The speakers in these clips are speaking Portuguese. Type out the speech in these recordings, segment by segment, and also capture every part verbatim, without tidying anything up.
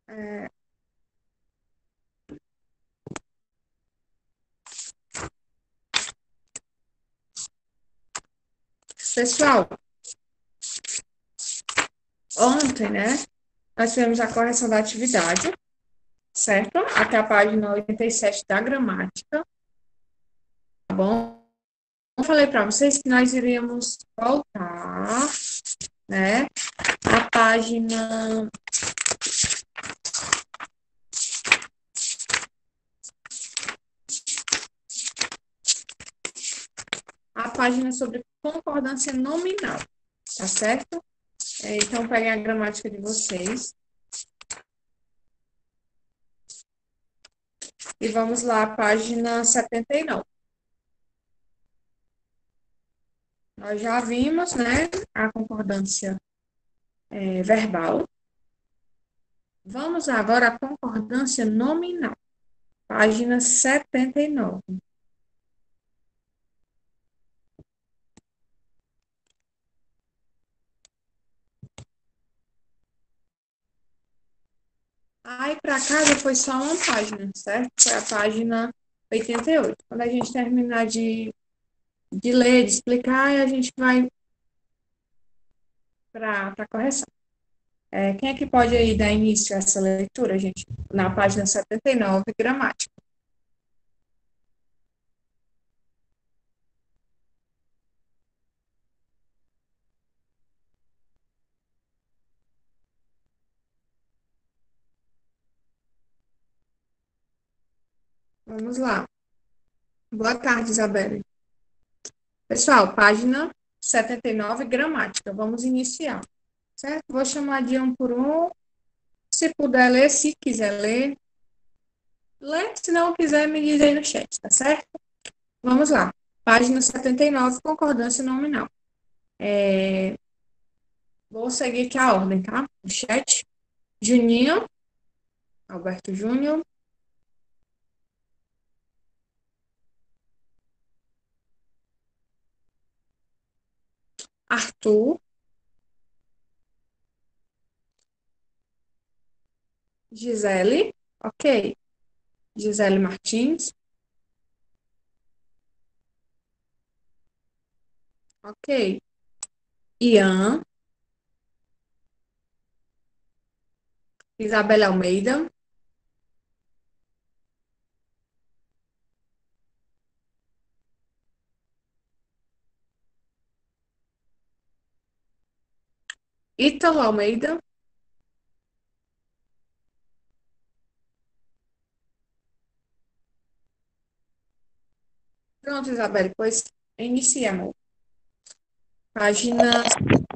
É, pessoal, ontem, né, nós fizemos a correção da atividade, certo? Até a página oitenta e sete da gramática, tá bom? Eu falei para vocês que nós iríamos voltar, né, à página a página sobre concordância nominal, tá certo? É, então, peguem a gramática de vocês. E vamos lá, página setenta e nove. Nós já vimos, né, a concordância é, verbal. Vamos agora à concordância nominal. Página setenta e nove. Aí para casa foi só uma página, certo? Foi a página oitenta e oito. Quando a gente terminar de, de ler, de explicar, a gente vai para a correção. É, quem é que pode aí dar início a essa leitura, gente? Na página setenta e nove, gramática. Vamos lá. Boa tarde, Isabelle. Pessoal, página setenta e nove, gramática. Vamos iniciar, certo? Vou chamar de um por um. Se puder ler, se quiser ler, lê. Se não quiser, me diz aí no chat, tá certo? Vamos lá. Página setenta e nove, concordância nominal. É... Vou seguir aqui a ordem, tá? No chat. Juninho, Alberto Júnior. Arthur. Gisele. Ok. Gisele Martins. Ok. Ian. Isabela Almeida. Ítalo Almeida. Pronto, Isabel, pois inicia, amor. Página.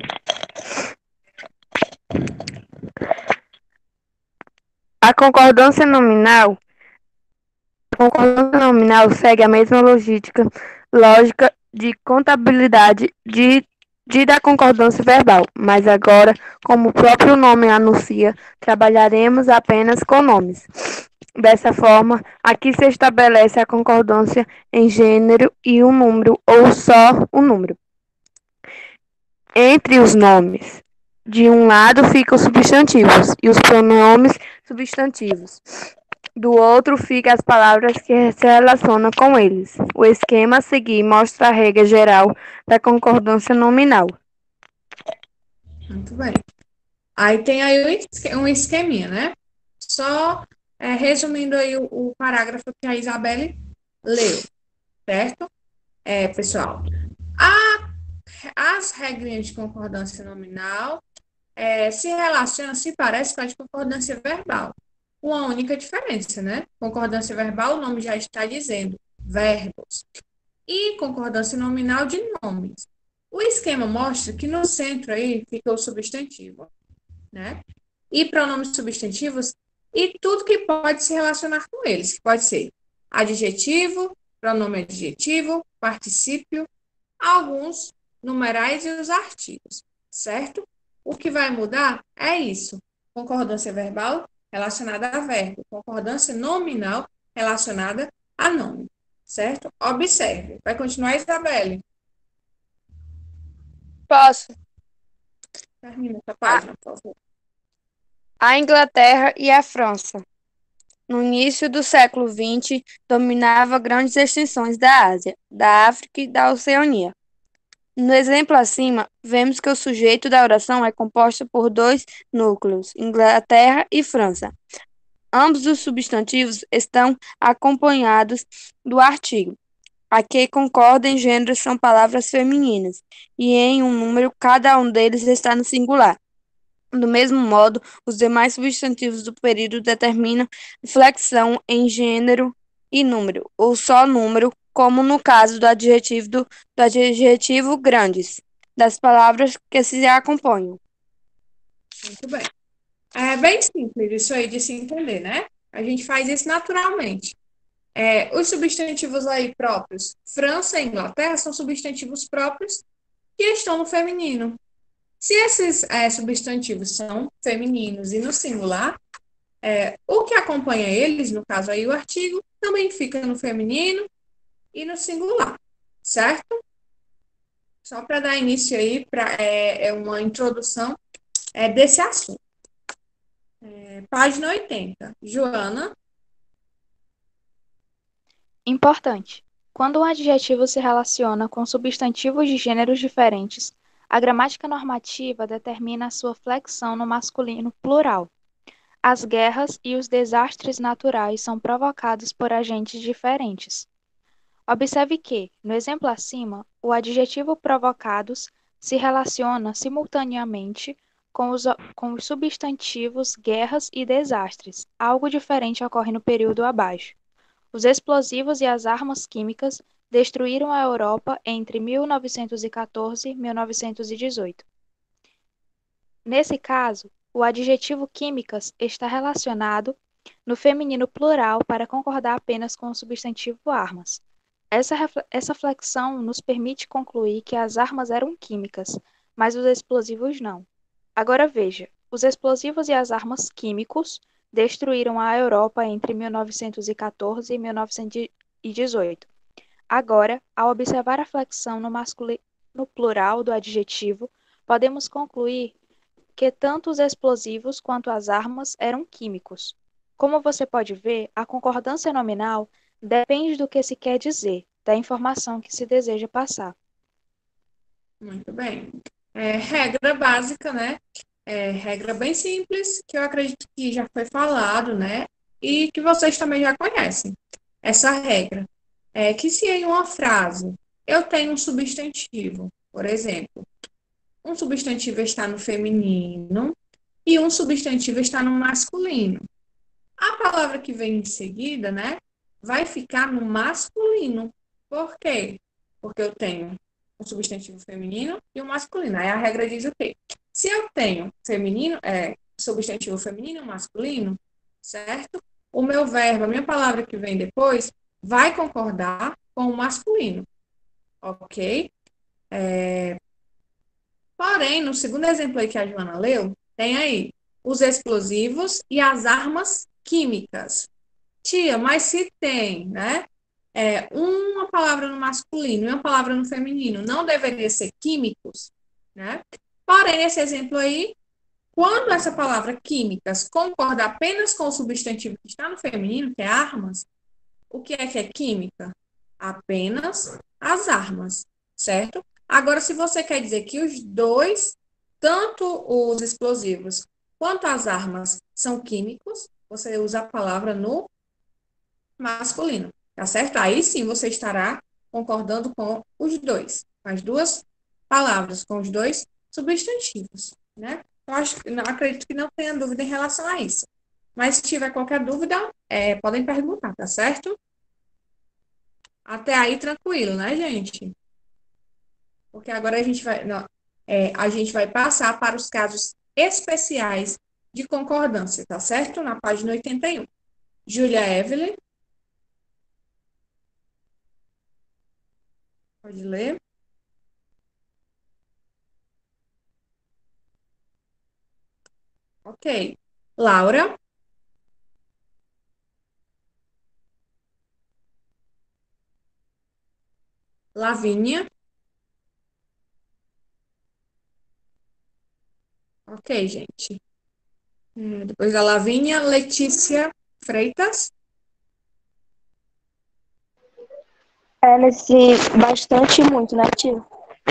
A concordância nominal, a concordância nominal segue a mesma logística, lógica de contabilidade de, de da concordância verbal, mas agora, como o próprio nome anuncia, trabalharemos apenas com nomes. Dessa forma, aqui se estabelece a concordância em gênero e um número, ou só um número. Entre os nomes, de um lado ficam os substantivos e os pronomes substantivos. Do outro ficam as palavras que se relacionam com eles. O esquema a seguir mostra a regra geral da concordância nominal. Muito bem. Aí tem aí um esqueminha, né? Só é, resumindo aí o, o parágrafo que a Isabelle leu, certo? É, pessoal, a, as regrinhas de concordância nominal é, se relacionam, se parece com a de concordância verbal. Uma única diferença, né? Concordância verbal, o nome já está dizendo, verbos. E concordância nominal de nomes. O esquema mostra que no centro aí fica o substantivo, né? E pronomes substantivos e tudo que pode se relacionar com eles, que pode ser adjetivo, pronome adjetivo, particípio, alguns numerais e os artigos, certo? O que vai mudar é isso. Concordância verbal relacionada a verbo, concordância nominal relacionada a nome, certo? Observe. Vai continuar, Isabelle? Posso. Termina essa A, página, por favor. A Inglaterra e a França. No início do século vinte, dominava grandes extensões da Ásia, da África e da Oceania. No exemplo acima, vemos que o sujeito da oração é composto por dois núcleos, Inglaterra e França. Ambos os substantivos estão acompanhados do artigo. Aqui concorda em gênero são palavras femininas, e em um número cada um deles está no singular. Do mesmo modo, os demais substantivos do período determinam flexão em gênero e número, ou só número, como no caso do adjetivo, do, do adjetivo grandes, das palavras que se acompanham. Muito bem. É bem simples isso aí de se entender, né? A gente faz isso naturalmente. É, os substantivos aí próprios, França e Inglaterra, são substantivos próprios que estão no feminino. Se esses é, substantivos são femininos e no singular, é, o que acompanha eles, no caso aí o artigo, também fica no feminino e no singular, certo? Só para dar início aí, pra, é, é uma introdução é, desse assunto. É, página oitenta. Joana. Importante. Quando um adjetivo se relaciona com substantivos de gêneros diferentes, a gramática normativa determina a sua flexão no masculino plural. As guerras e os desastres naturais são provocados por agentes diferentes. Observe que, no exemplo acima, o adjetivo provocados se relaciona simultaneamente com os, com os substantivos guerras e desastres. Algo diferente ocorre no período abaixo. Os explosivos e as armas químicas destruíram a Europa entre mil novecentos e quatorze e mil novecentos e dezoito. Nesse caso, o adjetivo químicas está relacionado no feminino plural para concordar apenas com o substantivo armas. Essa, essa flexão nos permite concluir que as armas eram químicas, mas os explosivos não. Agora veja, os explosivos e as armas químicos destruíram a Europa entre mil novecentos e quatorze e mil novecentos e dezoito. Agora, ao observar a flexão no masculino plural do adjetivo, podemos concluir que tanto os explosivos quanto as armas eram químicos. Como você pode ver, a concordância nominal depende do que se quer dizer, da informação que se deseja passar. Muito bem. É, regra básica, né? É, regra bem simples, que eu acredito que já foi falado, né? E que vocês também já conhecem. Essa regra é que se em uma frase eu tenho um substantivo, por exemplo, um substantivo está no feminino e um substantivo está no masculino. A palavra que vem em seguida, né, vai ficar no masculino. Por quê? Porque eu tenho um substantivo feminino e um masculino. Aí a regra diz o quê? Se eu tenho feminino, é, substantivo feminino e masculino, certo? O meu verbo, a minha palavra que vem depois, vai concordar com o masculino. Ok? É... Porém, no segundo exemplo aí que a Joana leu, tem aí os explosivos e as armas químicas. Tia, mas se tem, né? É, uma palavra no masculino e uma palavra no feminino, não deveria ser químicos, né? Porém, nesse exemplo aí, quando essa palavra químicas concorda apenas com o substantivo que está no feminino, que é armas, o que é que é química? Apenas as armas, certo? Agora, se você quer dizer que os dois, tanto os explosivos quanto as armas, são químicos, você usa a palavra no masculino, tá certo? Aí sim você estará concordando com os dois, com as duas palavras, com os dois substantivos, né? Eu acho, não acredito que não tenha dúvida em relação a isso. Mas se tiver qualquer dúvida, é, podem perguntar, tá certo? Até aí tranquilo, né, gente? Porque agora a gente vai, não, é, a gente vai passar para os casos especiais de concordância, tá certo? Na página oitenta e um. Júlia Evelyn. Pode ler. Ok. Laura. Lavínia. Ok, gente. É, depois da Lavínia, Letícia Freitas. É nesse bastante e muito, né, tio?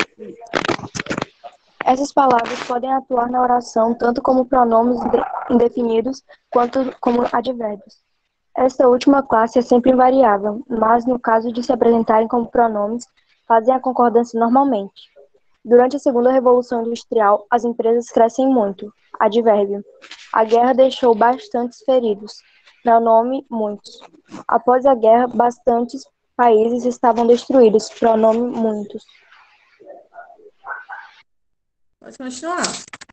Essas palavras podem atuar na oração tanto como pronomes indefinidos quanto como advérbios. Esta última classe é sempre invariável, mas no caso de se apresentarem como pronomes, fazem a concordância normalmente. Durante a segunda Revolução Industrial, as empresas crescem muito. Advérbio. A guerra deixou bastantes feridos. Pronome, muitos. Após a guerra, bastantes países estavam destruídos. Pronome, muitos. Pode continuar.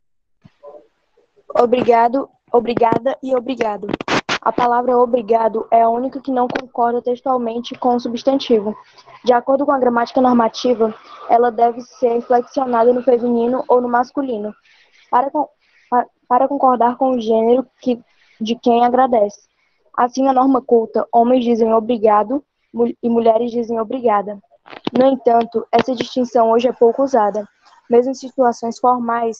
Obrigado, obrigada e obrigado. A palavra obrigado é a única que não concorda textualmente com o substantivo. De acordo com a gramática normativa, ela deve ser flexionada no feminino ou no masculino, para, para concordar com o gênero que, de quem agradece. Assim, na norma culta, homens dizem obrigado e mulheres dizem obrigada. No entanto, essa distinção hoje é pouco usada. Mesmo em situações formais,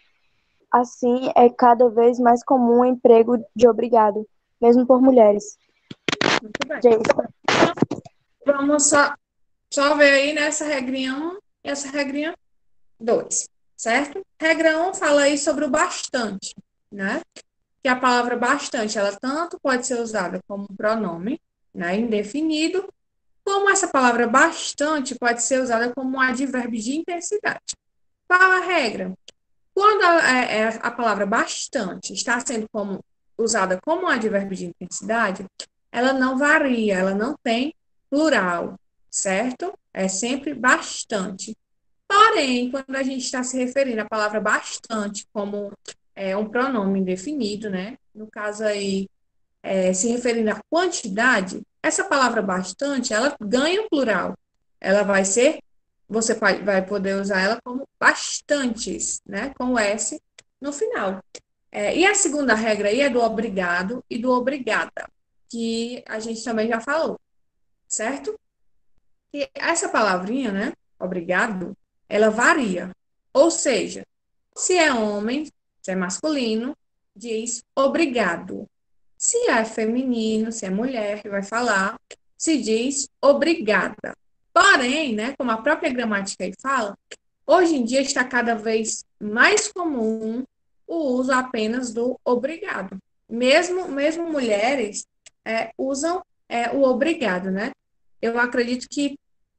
assim é cada vez mais comum o emprego de obrigado, mesmo por mulheres. Muito bem. Então, vamos só, só ver aí nessa regrinha um e essa regrinha dois, certo? Regra um fala aí sobre o bastante, né? Que a palavra bastante, ela tanto pode ser usada como um pronome, né, indefinido, como essa palavra bastante pode ser usada como um advérbio de intensidade. Qual a regra? Quando a, a, a palavra bastante está sendo como, usada como um advérbio de intensidade, ela não varia, ela não tem plural, certo? É sempre bastante. Porém, quando a gente está se referindo à palavra bastante como é, um pronome indefinido, né? No caso aí, é, se referindo à quantidade, essa palavra bastante, ela ganha um plural. Ela vai ser, você vai poder usar ela como bastantes, né? Com o S no final. É, e a segunda regra aí é do obrigado e do obrigada, que a gente também já falou, certo? E essa palavrinha, né? Obrigado, ela varia. Ou seja, se é homem, se é masculino, diz obrigado. Se é feminino, se é mulher que vai falar, se diz obrigada. Porém, né, como a própria gramática aí fala, hoje em dia está cada vez mais comum o uso apenas do obrigado. Mesmo, mesmo mulheres é, usam é, o obrigado, né? Eu acredito que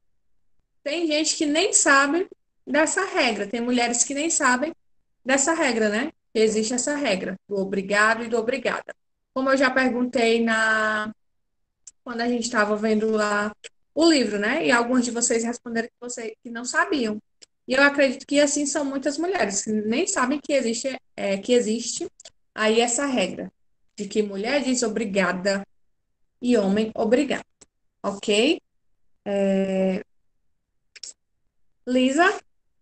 tem gente que nem sabe dessa regra. Tem mulheres que nem sabem dessa regra, né? Que existe essa regra do obrigado e do obrigada. Como eu já perguntei na quando a gente estava vendo lá o livro, né? E alguns de vocês responderam que, você, que não sabiam. E eu acredito que assim são muitas mulheres que nem sabem que existe, é, que existe aí essa regra de que mulher diz obrigada e homem obrigado. Ok? É... Lisa?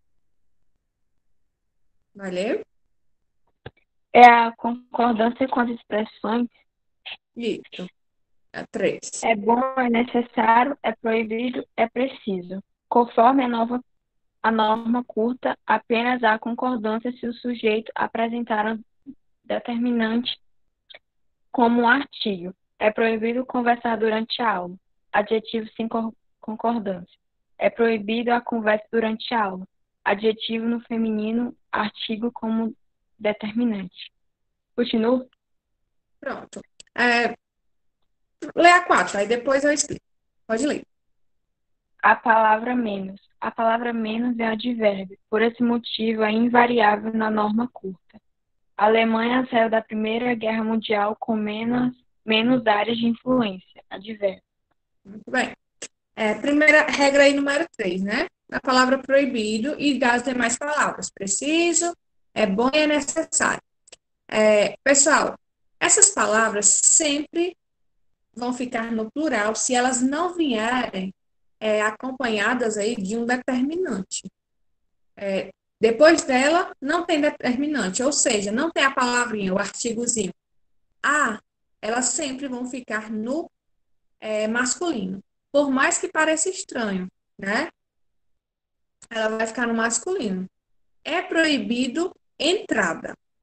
Valeu? É a concordância com as expressões Isso. É três. é bom, é necessário, é proibido, é preciso. Conforme a, nova, a norma curta, apenas há concordância se o sujeito apresentar um determinante como um artigo. É proibido conversar durante a aula. Adjetivo sem concordância. É proibido a conversa durante a aula. Adjetivo no feminino, artigo como determinante. Continua? Pronto. É, lê a quatro, aí depois eu explico. Pode ler. A palavra menos. A palavra menos é advérbio. Por esse motivo, é invariável na norma curta. A Alemanha saiu da Primeira Guerra Mundial com menos, menos áreas de influência. Advérbio. Muito bem. É, primeira regra aí, número três, né? A palavra proibido e das demais palavras. Preciso, é bom e é necessário. É, pessoal, essas palavras sempre vão ficar no plural se elas não vierem é, acompanhadas aí de um determinante. É, depois dela, não tem determinante, ou seja, não tem a palavrinha, o artigozinho. A, elas sempre vão ficar no é, masculino. Por mais que pareça estranho, né? Ela vai ficar no masculino. É proibido entrada.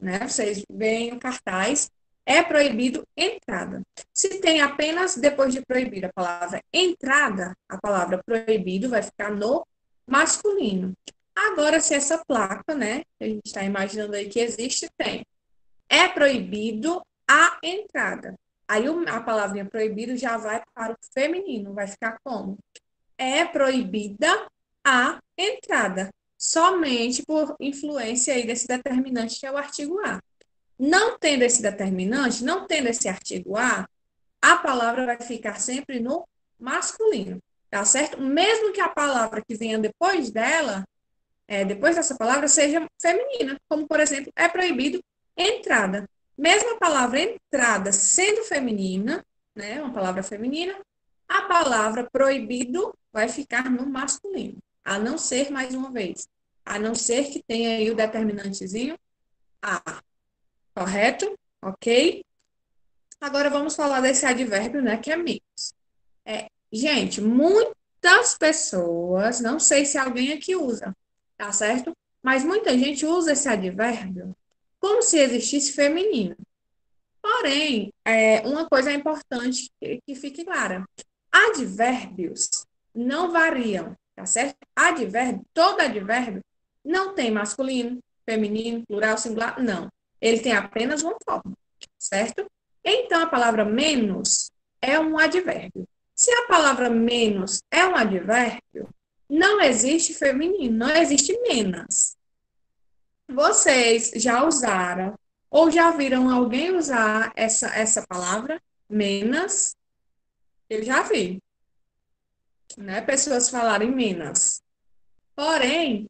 né? Vocês veem o cartaz, é proibido entrada. Se tem apenas, depois de proibir a palavra entrada, a palavra proibido vai ficar no masculino. Agora, se essa placa, né, que a gente está imaginando aí que existe, tem. É proibido a entrada. Aí a palavrinha proibido já vai para o feminino, vai ficar como? É proibida a entrada, somente por influência aí desse determinante que é o artigo A. Não tendo esse determinante, não tendo esse artigo A, a palavra vai ficar sempre no masculino, tá certo? Mesmo que a palavra que venha depois dela, é, depois dessa palavra, seja feminina, como, por exemplo, é proibido entrada. Mesmo a palavra entrada sendo feminina, né, uma palavra feminina, a palavra proibido vai ficar no masculino, a não ser, mais uma vez, a não ser que tenha aí o determinantezinho A. Correto? Ok? Agora vamos falar desse advérbio, né, que é menos. É, gente, muitas pessoas, não sei se alguém aqui usa, tá certo? Mas muita gente usa esse advérbio como se existisse feminino. Porém, é, uma coisa importante que, que fique clara: advérbios não variam, tá certo? Advérbio, todo advérbio não tem masculino, feminino, plural, singular, não. Ele tem apenas uma forma, certo? Então, a palavra menos é um advérbio. Se a palavra menos é um advérbio, não existe feminino, não existe menos. Vocês já usaram ou já viram alguém usar essa, essa palavra, menos? Eu já vi, né? Pessoas falarem menos. Porém,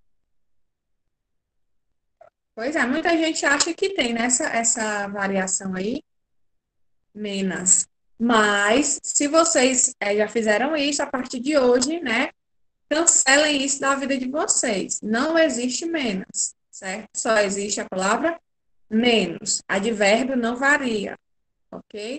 pois é, muita gente acha que tem nessa essa variação aí, menos. Mas, se vocês é, já fizeram isso, a partir de hoje, né? Cancelem isso da vida de vocês. Não existe menos, certo? Só existe a palavra menos. Advérbio não varia, ok?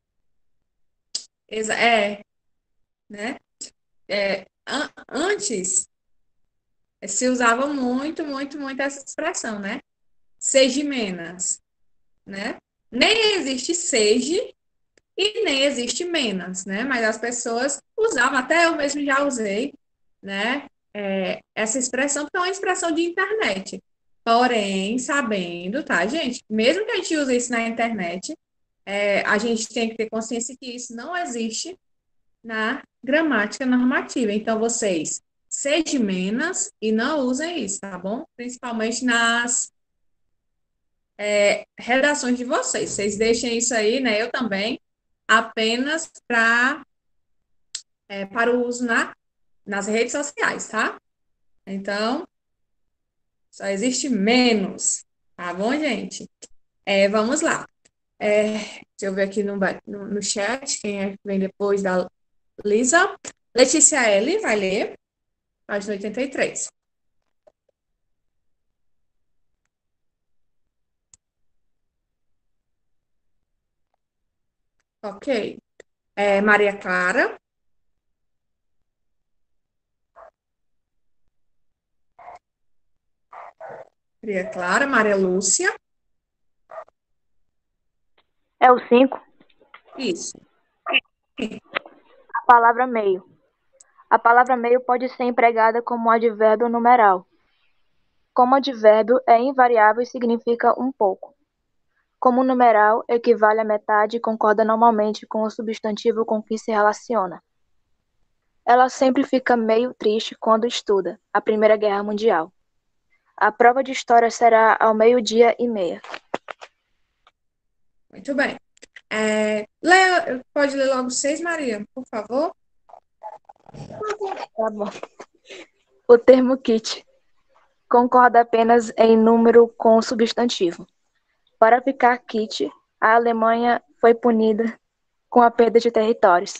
É, né? É, an antes se usava muito, muito, muito essa expressão, né? Seja menos, né? Nem existe seja e nem existe menos, né? Mas as pessoas usavam, até eu mesmo já usei, né? É, essa expressão, porque é uma expressão de internet. Porém, sabendo, tá, gente? Mesmo que a gente use isso na internet, é, a gente tem que ter consciência que isso não existe na gramática normativa. Então, vocês sejam menos e não usem isso, tá bom? Principalmente nas é, redações de vocês. Vocês deixem isso aí, né? Eu também, apenas pra, é, para o uso na, nas redes sociais, tá? Então, só existe menos, tá bom, gente? É, vamos lá. É, deixa eu ver aqui no, no, no chat quem é que vem depois da Lisa. Letícia L. vai ler, página oitenta e três. Ok. É, Maria Clara. Maria Clara. Maria Lúcia. É o cinco. Isso. A palavra meio. A palavra meio pode ser empregada como advérbio numeral. Como advérbio, é invariável e significa um pouco. Como numeral, equivale à metade e concorda normalmente com o substantivo com que se relaciona. Ela sempre fica meio triste quando estuda a Primeira Guerra Mundial. A prova de história será ao meio-dia e meia. Muito bem. É, lê, pode ler logo seis, Maria, por favor? Tá bom. O termo kit concorda apenas em número com o substantivo. Para ficar kit, a Alemanha foi punida com a perda de territórios.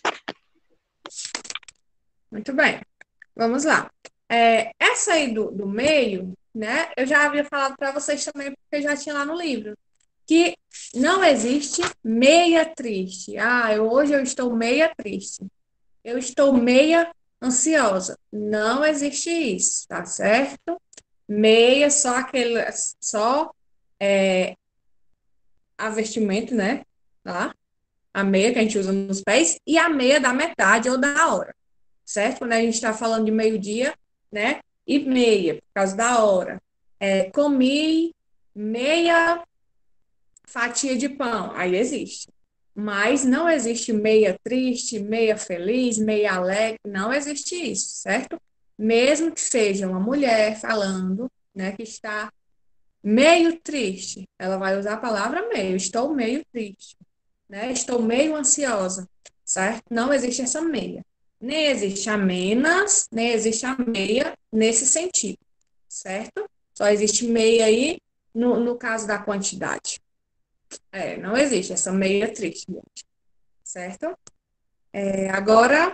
Muito bem. Vamos lá. É, essa aí do, do meio, né? Eu já havia falado para vocês também, porque já tinha lá no livro, que não existe meia triste. Ah, eu, hoje eu estou meia triste. Eu estou meia ansiosa. Não existe isso, tá certo? Meia, só aquele, só a vestimenta, né? Tá? A meia que a gente usa nos pés e a meia da metade ou da hora, certo? Quando a gente está falando de meio-dia, né? E meia, por causa da hora. É, comi meia fatia de pão, aí existe. Mas não existe meia triste, meia feliz, meia alegre, não existe isso, certo? Mesmo que seja uma mulher falando, né, que está meio triste, ela vai usar a palavra meio, estou meio triste, né? Estou meio ansiosa, certo? Não existe essa meia. Nem existe a menos, nem existe a meia nesse sentido, certo? Só existe meia aí no, no caso da quantidade. É, não existe essa meia triste, gente, certo? É, agora,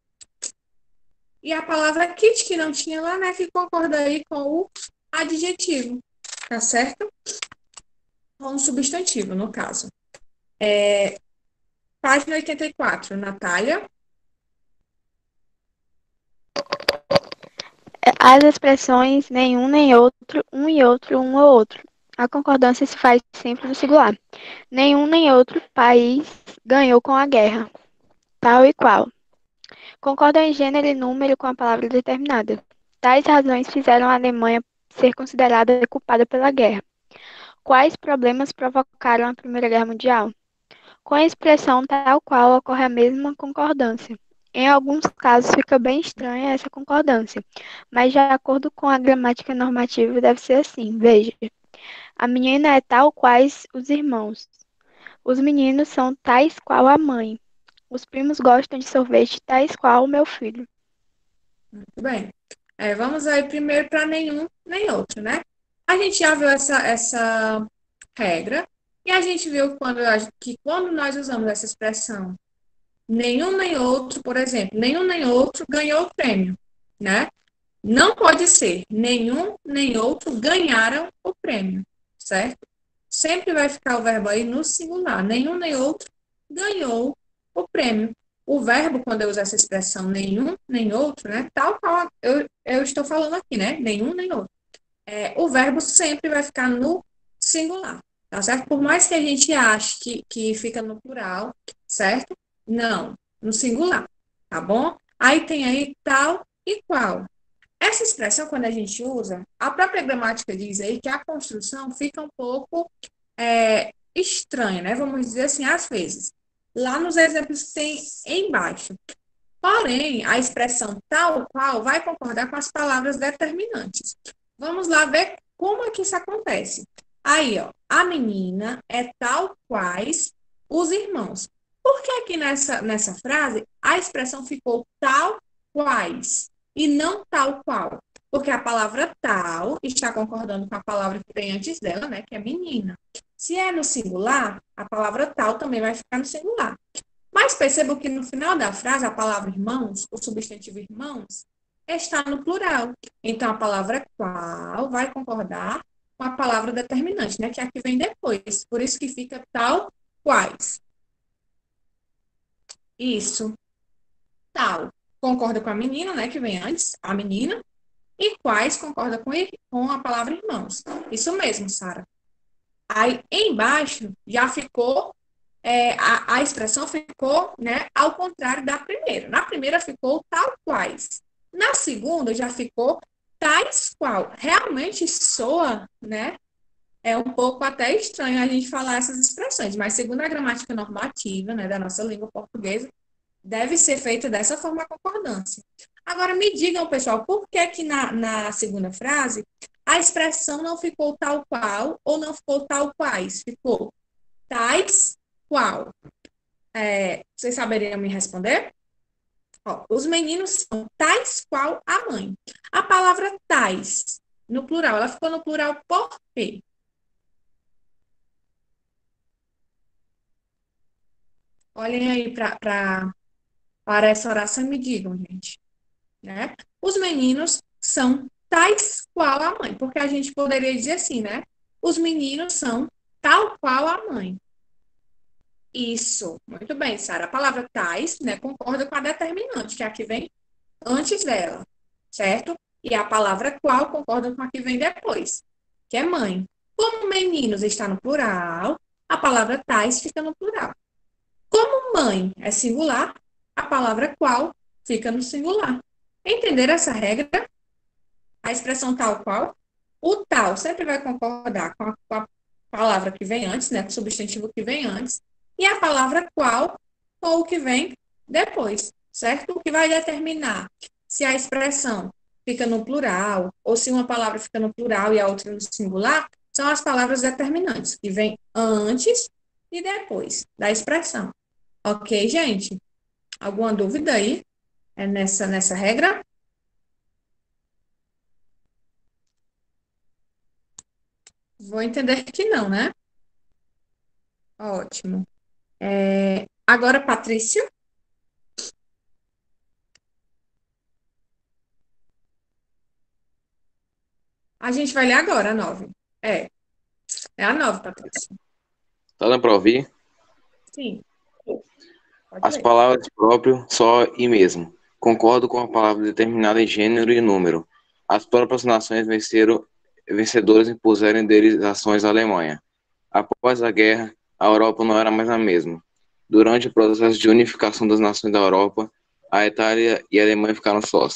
e a palavra kit, que não tinha lá, né? Que concorda aí com o adjetivo, tá certo? Com o substantivo, no caso. É, página oitenta e quatro, Natália. As expressões nenhum nem outro, um e outro, um ou outro. A concordância se faz sempre no singular. Nenhum nem outro país ganhou com a guerra, tal e qual. Concordam em gênero e número com a palavra determinada. Tais razões fizeram a Alemanha ser considerada culpada pela guerra. Quais problemas provocaram a Primeira Guerra Mundial? Com a expressão tal qual ocorre a mesma concordância. Em alguns casos fica bem estranha essa concordância, mas de acordo com a gramática normativa deve ser assim. Veja, a menina é tal quais os irmãos. Os meninos são tais qual a mãe. Os primos gostam de sorvete tais qual o meu filho. Muito bem. É, vamos aí primeiro para nenhum nem outro, né? A gente já viu essa, essa regra e a gente viu quando, que quando nós usamos essa expressão nenhum nem outro, por exemplo, nenhum nem outro ganhou o prêmio, né? Não pode ser nenhum nem outro ganharam o prêmio, certo? Sempre vai ficar o verbo aí no singular. Nenhum nem outro ganhou o prêmio. O verbo, quando eu uso essa expressão nenhum nem outro, né? Tal qual eu, eu estou falando aqui, né? Nenhum nem outro. É, o verbo sempre vai ficar no singular, tá certo? Por mais que a gente ache que, que fica no plural, certo? Não, no singular, tá bom? Aí tem aí tal e qual. Essa expressão, quando a gente usa, a própria gramática diz aí que a construção fica um pouco é, estranha, né? Vamos dizer assim, às vezes. Lá nos exemplos que tem embaixo. Porém, a expressão tal qual vai concordar com as palavras determinantes. Vamos lá ver como é que isso acontece. Aí, ó, a menina é tal quais os irmãos. Por que aqui nessa, nessa frase a expressão ficou tal quais e não tal qual? Porque a palavra tal está concordando com a palavra que tem antes dela, né, que é menina. Se é no singular, a palavra tal também vai ficar no singular. Mas percebam que no final da frase, a palavra irmãos, o substantivo irmãos, está no plural. Então, a palavra qual vai concordar com a palavra determinante, né? Que é a que vem depois. Por isso que fica tal quais. Isso. Tal. Concorda com a menina, né? Que vem antes, a menina. E quais concorda com, com a palavra irmãos. Isso mesmo, Sara. Aí, embaixo, já ficou É, a, a expressão ficou, né, ao contrário da primeira. Na primeira ficou tal quais. Na segunda já ficou tais qual. Realmente soa, né? É um pouco até estranho a gente falar essas expressões, mas segundo a gramática normativa, né, da nossa língua portuguesa, deve ser feita dessa forma a concordância. Agora me digam, pessoal, por que que na, na segunda frase a expressão não ficou tal qual ou não ficou tal quais? Ficou tais qual? É, vocês saberiam me responder? Ó, os meninos são tais qual a mãe. A palavra tais, no plural, ela ficou no plural por quê? Olhem aí pra, pra, para essa oração e me digam, gente. Né? Os meninos são tais qual a mãe. Porque a gente poderia dizer assim, né? Os meninos são tal qual a mãe. Isso, muito bem, Sara. A palavra tais, né, concorda com a determinante, que é a que vem antes dela, certo? E a palavra qual concorda com a que vem depois, que é mãe. Como meninos está no plural, a palavra tais fica no plural. Como mãe é singular, a palavra qual fica no singular. Entenderam essa regra? A expressão tal qual? O tal sempre vai concordar com a, com a palavra que vem antes, né? Com o substantivo que vem antes. E a palavra qual com o que vem depois, certo? O que vai determinar se a expressão fica no plural ou se uma palavra fica no plural e a outra no singular são as palavras determinantes, que vêm antes e depois da expressão. Ok, gente? Alguma dúvida aí é nessa, nessa regra? Vou entender que não, né? Ótimo. É, agora, Patrícia. A gente vai ler agora a nove. É, é a nove, Patrícia. Tá dando para ouvir? Sim. Pode As ler. palavras próprio, só e mesmo. Concordo com a palavra determinada em gênero e número. As próprias nações venceram, vencedoras impuseram deles ações à Alemanha. Após a guerra, a Europa não era mais a mesma. Durante o processo de unificação das nações da Europa, a Itália e a Alemanha ficaram sós.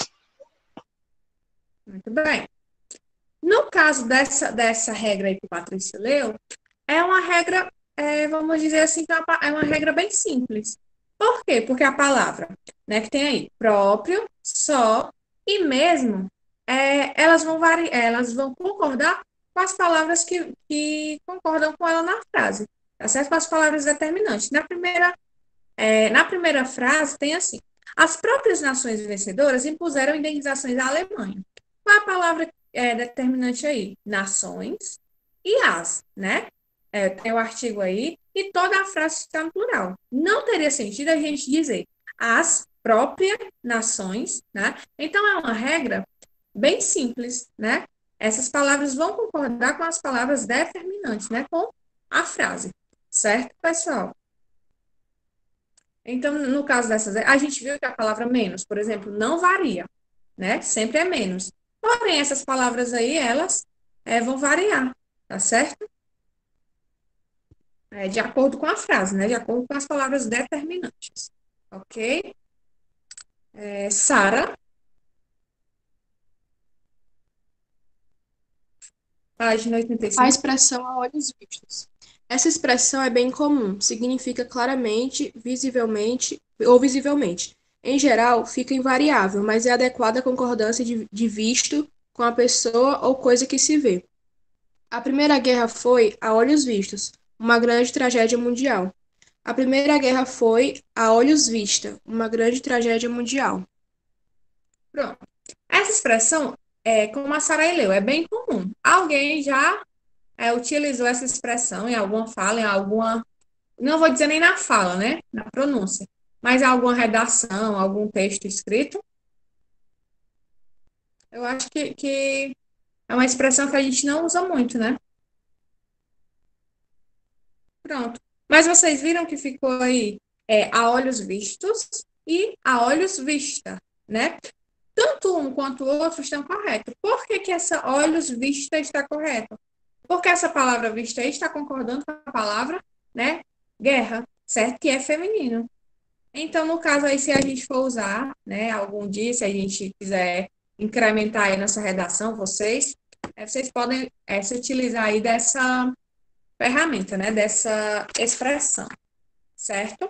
Muito bem. No caso dessa, dessa regra aí que o Patrícia leu, é uma regra, é, vamos dizer assim, que é uma, é uma regra bem simples. Por quê? Porque a palavra, né, que tem aí, próprio, só e mesmo, é, elas vão variar, elas vão concordar com as palavras que, que concordam com ela na frase, tá certo? Com as palavras determinantes. Na primeira, é, na primeira frase tem assim, as próprias nações vencedoras impuseram indenizações à Alemanha. Qual a palavra é, determinante aí? Nações e as, né? É, tem o artigo aí, e toda a frase está no plural. Não teria sentido a gente dizer as próprias nações, né? Então, é uma regra bem simples, né? Essas palavras vão concordar com as palavras determinantes, né? Com a frase, certo, pessoal? Então, no caso dessas, a gente viu que a palavra menos, por exemplo, não varia, né? Sempre é menos. Porém, essas palavras aí, elas é, vão variar, tá certo? É, de acordo com a frase, né? De acordo com as palavras determinantes. Ok? É, Sara. Página oitenta e A cinco. expressão a olhos vistos. Essa expressão é bem comum, significa claramente, visivelmente ou visivelmente. Em geral, fica invariável, mas é adequada à concordância de, de visto com a pessoa ou coisa que se vê. A Primeira Guerra foi, a olhos vistos, uma grande tragédia mundial. A Primeira Guerra foi, a olhos vista, uma grande tragédia mundial. Pronto. Essa expressão, é, como a Sara leu, é bem comum. Alguém já é, utilizou essa expressão em alguma fala, em alguma... Não vou dizer nem na fala, né? Na pronúncia. Mas em alguma redação, algum texto escrito. Eu acho que, que é uma expressão que a gente não usa muito, né? Pronto. Mas vocês viram que ficou aí é, a olhos vistos e a olhos vista, né? Tanto um quanto o outro estão corretos. Por que que essa olhos vista está correta? Porque essa palavra vista aí está concordando com a palavra, né? Guerra, certo? Que é feminino. Então, no caso aí, se a gente for usar, né, algum dia, se a gente quiser incrementar aí nossa redação, vocês, é, vocês podem é, se utilizar aí dessa ferramenta, né, dessa expressão, certo?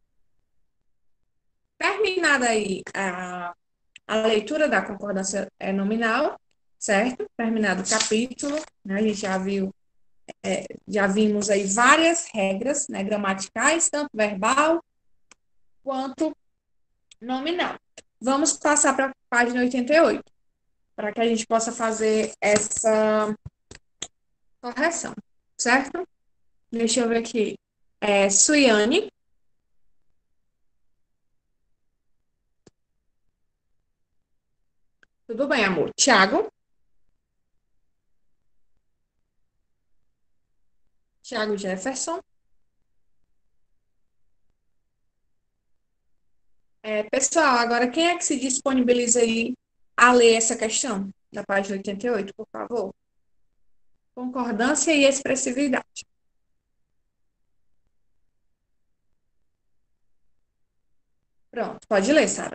Terminada aí a, a leitura da concordância é, nominal, certo? Terminado o capítulo, né, a gente já viu, é, já vimos aí várias regras, né, gramaticais, tanto verbal quanto nominal. Vamos passar para a página oitenta e oito, para que a gente possa fazer essa correção, certo? Deixa eu ver aqui. É, Suiane. Tudo bem, amor. Tiago. Tiago Jefferson. É, pessoal, agora quem é que se disponibiliza aí a ler essa questão da página oitenta e oito, por favor? concordância e expressividade. Pronto, pode ler, Sara.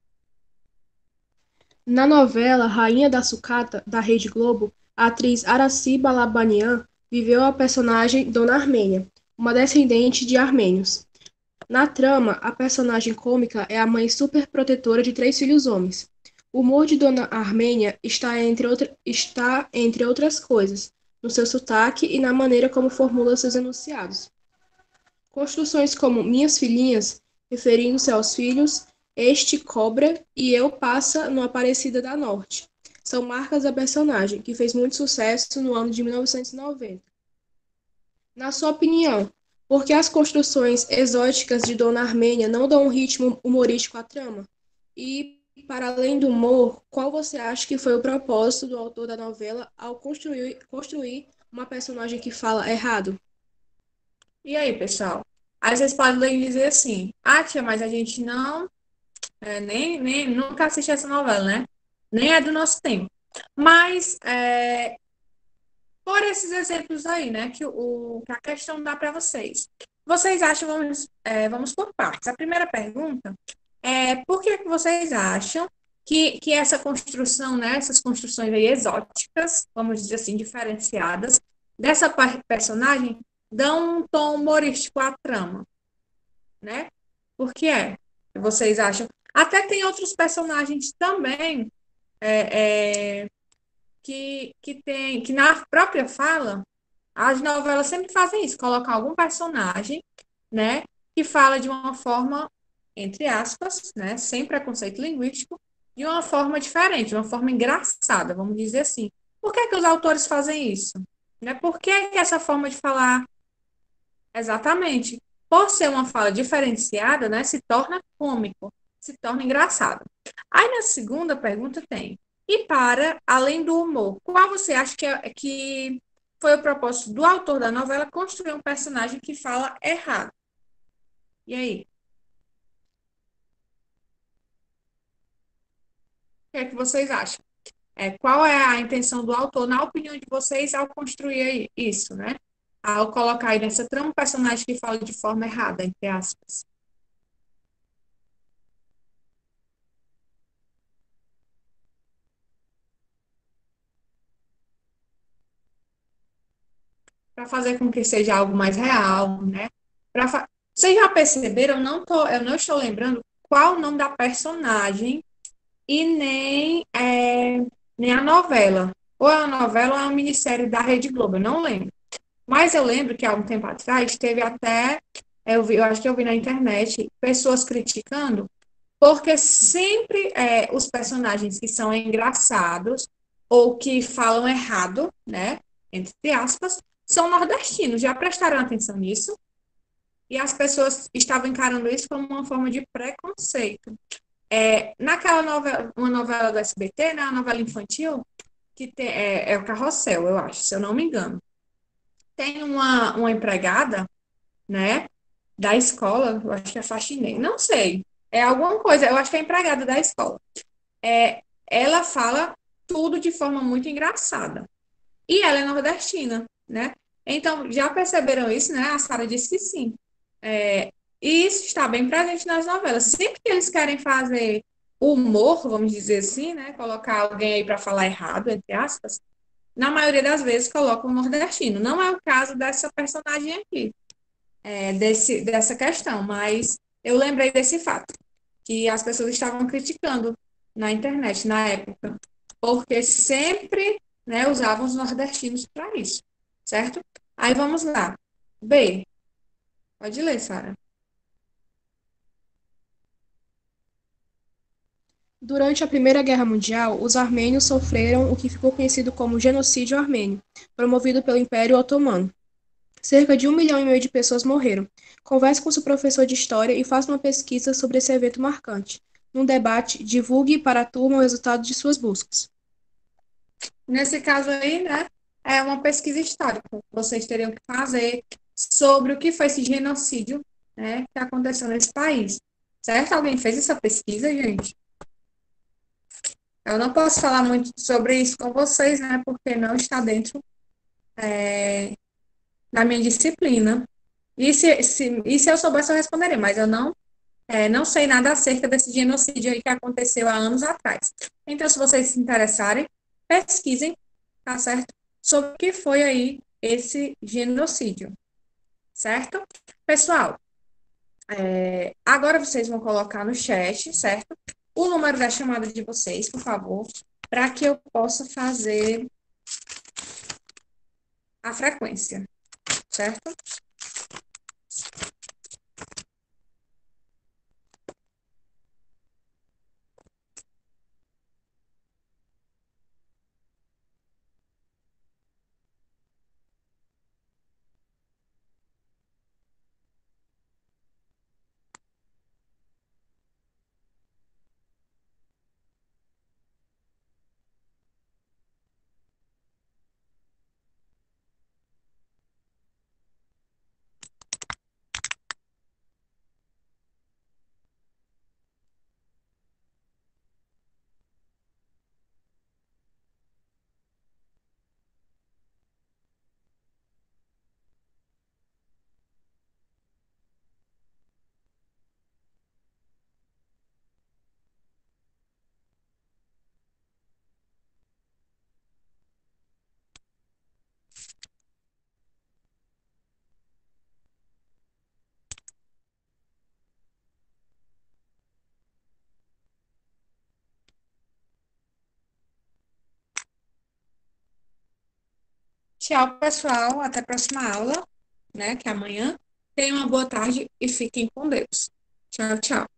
Na novela Rainha da Sucata, da Rede Globo, a atriz Aracy Balabanian viveu a personagem Dona Armênia, uma descendente de armênios. Na trama, a personagem cômica é a mãe superprotetora de três filhos homens. O humor de Dona Armênia está entre, outra, está, entre outras coisas, no seu sotaque e na maneira como formula seus enunciados. Construções como Minhas Filhinhas, referindo-se aos filhos, Este Cobra e Eu Passa no Aparecida da Norte, são marcas da personagem, que fez muito sucesso no ano de mil novecentos e noventa. Na sua opinião, por que as construções exóticas de Dona Armênia não dão um ritmo humorístico à trama? E, para além do humor, qual você acha que foi o propósito do autor da novela ao construir, construir uma personagem que fala errado? E aí, pessoal? Aí vocês podem dizer assim, ah, tia, mas a gente não, é, nem, nem, nunca assistiu essa novela, né? Nem é do nosso tempo. Mas, é, por esses exemplos aí, né, que, o, que a questão dá para vocês. Vocês acham, vamos, é, vamos por partes. A primeira pergunta é, por que, que vocês acham que, que essa construção, né, essas construções aí exóticas, vamos dizer assim, diferenciadas, dessa personagem, dão um tom humorístico à trama, né? Por que é? Vocês acham? Até tem outros personagens também é, é, que, que tem, que na própria fala, as novelas sempre fazem isso, colocam algum personagem, né, que fala de uma forma, entre aspas, né, sem preconceito linguístico, de uma forma diferente, de uma forma engraçada, vamos dizer assim. Por que que os autores fazem isso? Né? Por que que essa forma de falar exatamente? Por ser uma fala diferenciada, né, se torna cômico, se torna engraçado. Aí na segunda pergunta tem, e para além do humor, qual você acha que, é, que foi o propósito do autor da novela construir um personagem que fala errado? E aí? O que é que vocês acham? É, qual é a intenção do autor, na opinião de vocês, ao construir isso, né? Ao colocar aí nessa trama um personagem que fala de forma errada, entre aspas. Para fazer com que seja algo mais real, né? Pra fa... Vocês já perceberam? Eu não, tô, eu não estou lembrando qual o nome da personagem e nem, é, nem a novela. Ou é uma novela ou é uma minissérie da Rede Globo, eu não lembro. Mas eu lembro que há um tempo atrás teve até, eu, vi, eu acho que eu vi na internet, pessoas criticando, porque sempre é, os personagens que são engraçados ou que falam errado, né, entre aspas, são nordestinos. Já prestaram atenção nisso? E as pessoas estavam encarando isso como uma forma de preconceito. É, naquela novela, uma novela do S B T, né, uma novela infantil, que tem, é, é o Carrossel, eu acho, se eu não me engano. Tem uma, uma empregada, né, da escola, eu acho que é faxineira, não sei, é alguma coisa, eu acho que é empregada da escola. É, ela fala tudo de forma muito engraçada. E ela é nordestina, né? Então, já perceberam isso, né? A Sara disse que sim. É, e isso está bem presente nas novelas. Sempre que eles querem fazer humor, vamos dizer assim, né? Colocar alguém aí para falar errado, entre aspas, na maioria das vezes colocam um nordestino. Não é o caso dessa personagem aqui, é, desse, dessa questão, mas eu lembrei desse fato, que as pessoas estavam criticando na internet na época, porque sempre, né, usavam os nordestinos para isso, certo? Aí vamos lá. B. Pode ler, Sara. Durante a Primeira Guerra Mundial, os armênios sofreram o que ficou conhecido como genocídio armênio, promovido pelo Império Otomano. Cerca de um milhão e meio de pessoas morreram. Converse com seu professor de história e faça uma pesquisa sobre esse evento marcante. Num debate, divulgue para a turma o resultado de suas buscas. Nesse caso aí, né, é uma pesquisa histórica. Vocês teriam que fazer sobre o que foi esse genocídio, né, que aconteceu nesse país. Certo? Alguém fez essa pesquisa, gente? Eu não posso falar muito sobre isso com vocês, né, porque não está dentro é, na minha disciplina. E se, se, e se eu soubesse, eu responderia, mas eu não, é, não sei nada acerca desse genocídio aí que aconteceu há anos atrás. Então, se vocês se interessarem, pesquisem, tá certo? Sobre o que foi aí esse genocídio, certo? Pessoal, é, agora vocês vão colocar no chat, certo? O número da chamada de vocês, por favor, para que eu possa fazer a frequência, certo? Tchau, pessoal. Até a próxima aula, né? Que é amanhã. Tenham uma boa tarde e fiquem com Deus. Tchau, tchau.